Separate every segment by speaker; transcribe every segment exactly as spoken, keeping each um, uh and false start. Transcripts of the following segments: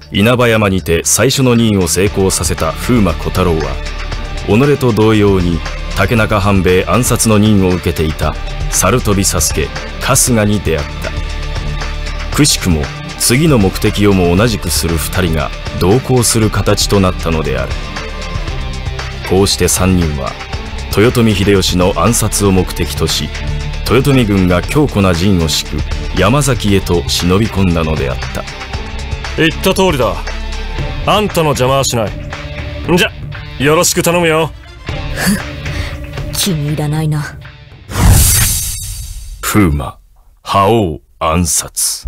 Speaker 1: 稲葉山にて最初の任を成功させた風魔小太郎は、己と同様に竹中半兵衛暗殺の任を受けていた猿飛佐助春日に出会った。くしくも次の目的をも同じくする二人が同行する形となったのである。こうして三人は豊臣秀吉の暗殺を目的とし、豊臣軍が強固な陣を敷く山崎へと忍び込んだのであった。
Speaker 2: 言った通りだ。あんたの邪魔はしない。んじゃよろしく頼むよ。
Speaker 3: 気に入らないな。
Speaker 1: 風魔覇王暗殺。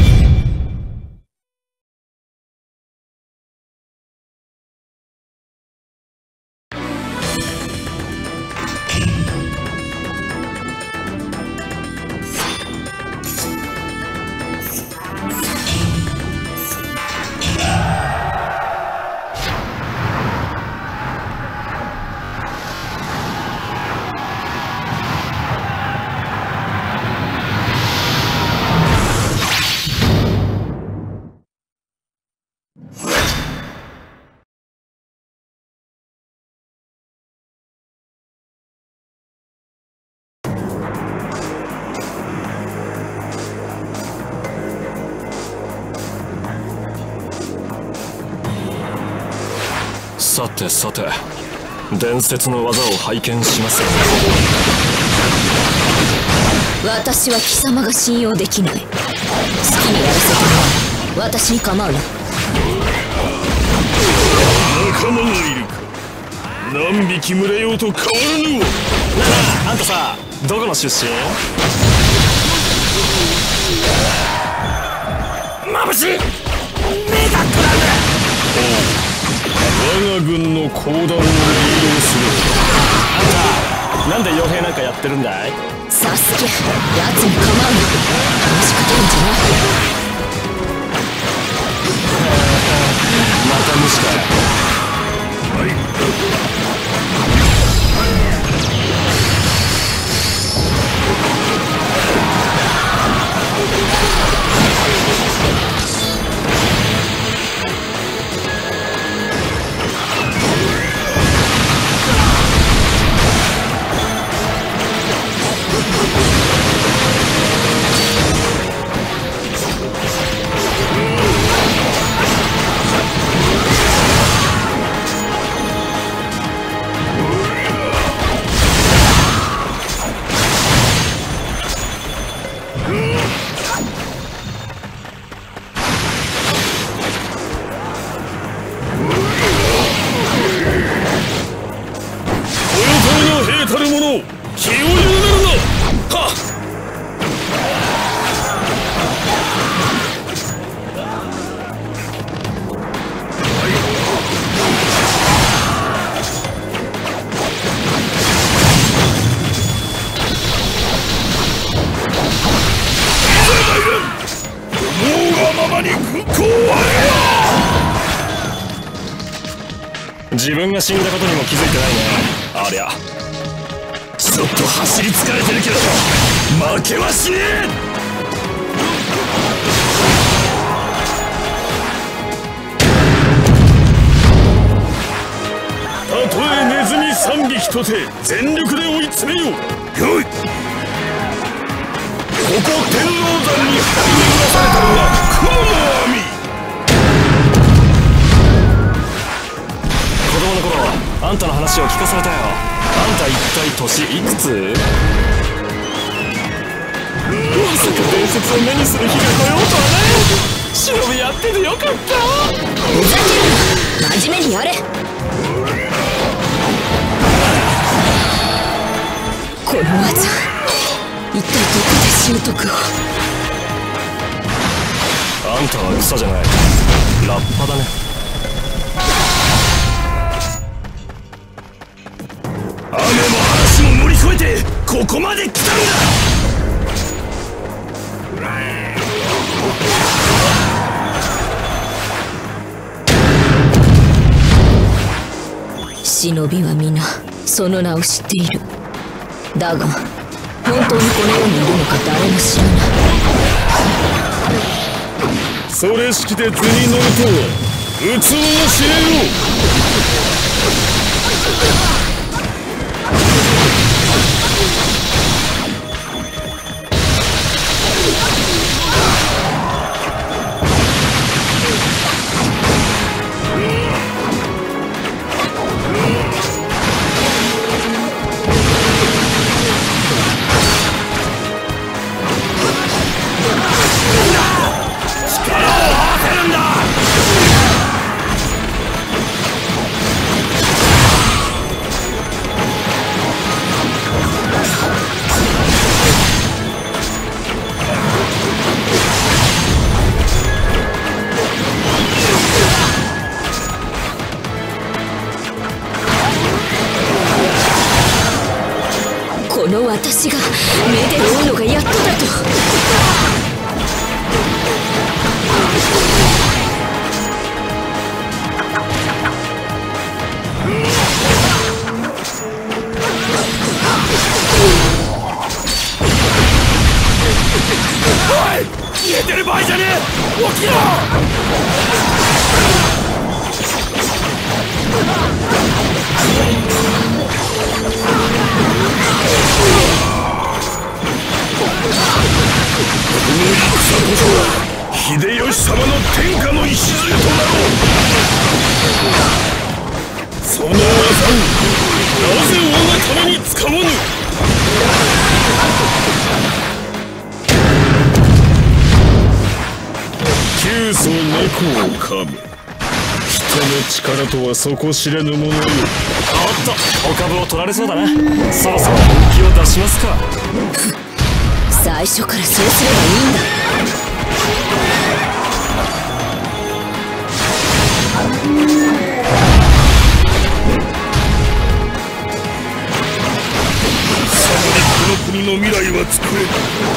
Speaker 2: さてさて、伝説の技を拝見しますよ。
Speaker 3: 私は貴様が信用できない。好きにやらせてもらう。私に構うな。
Speaker 4: 仲間がいるか。何匹群れようと変わらぬわ。
Speaker 2: なあ、あんたさ、どこの出身？
Speaker 4: 眩しい。目がくらむ。我が軍の講談を利用する。
Speaker 2: あんた、なんで傭兵なんかやってるんだい？
Speaker 3: サスケ、奴に構うな。話しかけるんじゃない。
Speaker 2: また虫か。
Speaker 4: はい。
Speaker 2: 自分が死んだことにも気づいてないね、ありゃ。
Speaker 4: ちょっと走り疲れてるけど負けはしねえ。たとえネズミさんびきとて全力で追い詰めよう。よい。ここ天王山に張り巡らされたのが雲の網。
Speaker 2: 子供の頃、あんたの話を聞かされたよ。あんた一体年いくつ？まさか伝説を目にする日が来ようとはね。忍びやっててよかった。
Speaker 3: ふざけるな。真面目にやれ。この技、一体どこで習得を。
Speaker 2: あんたは草じゃない、ラッパだね。
Speaker 4: 雨も嵐も乗り越えてここまで来たんだ。
Speaker 3: 忍びは皆その名を知っている。だが本当にこの世にいるのか誰も知らない。
Speaker 4: それ式で図に乗るとは器が知れよ。
Speaker 3: この私が目で追うのがやっとだと。
Speaker 4: おい、消えてる場合じゃねえ。起きろ。秀吉様の天下の礎となろう。その技をなぜ我がために使わぬ。窮鼠猫を噛む。人の力とは底知れぬものよ。おっ
Speaker 2: と、お株を取られそうだな。そろそろ本気を出しますか。
Speaker 3: 最初からそうすればいいんだ。
Speaker 4: この国の未来は作れる。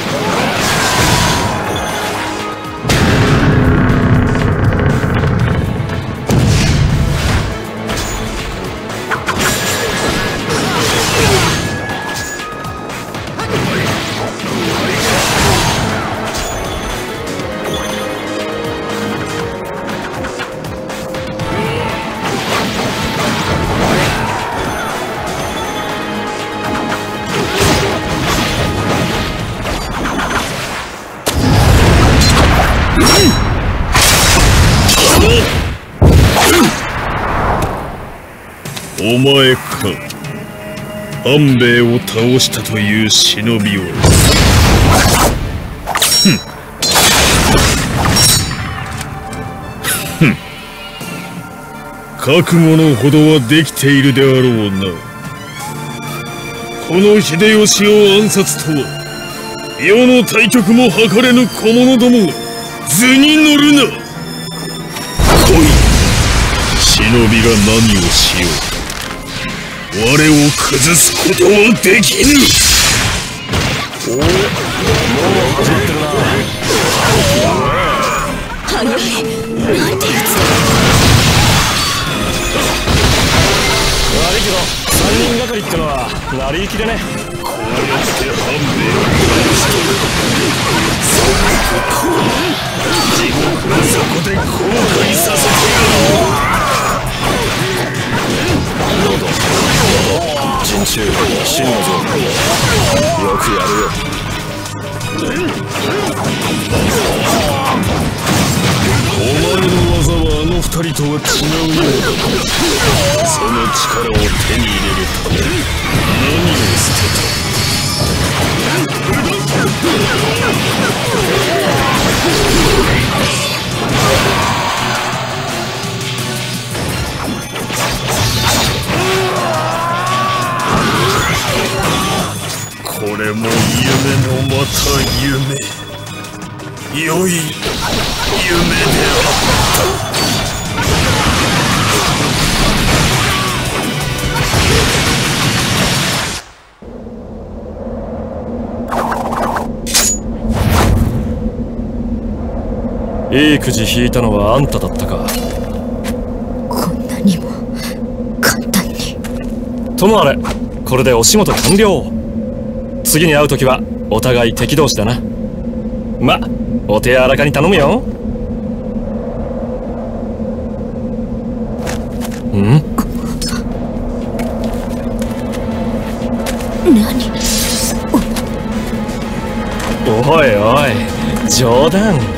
Speaker 4: お前か、半兵衛を倒したという忍びを。ふんふん、覚悟のほどはできているであろうな。この秀吉を暗殺とは世の大局も計れぬ小者ども、図に乗るな。来い、忍びが何をしよう。我を崩すことはできぬ。おお、もう始まってるな。
Speaker 3: 早い、なんてやつだ。
Speaker 2: 悪いけどさんにんがかりってのは成り行きでね。
Speaker 4: こうやって半兵衛を倒しとる。そこ地獄の底で後悔させてやろう。陣中真のぞ、よくやるよ。お前の技はあの二人とは違うようだ。その力を手に入れるため何を捨てた。これも夢のまた夢。良い夢であった。
Speaker 2: いいくじ引いたのはあんただったか。
Speaker 3: こんなにも簡単に。
Speaker 2: ともあれ、これでお仕事完了。次に会う時はお互い敵同士だな。ま、お手柔らかに頼むよ。 ん？
Speaker 3: 何？
Speaker 2: おいおい、冗談。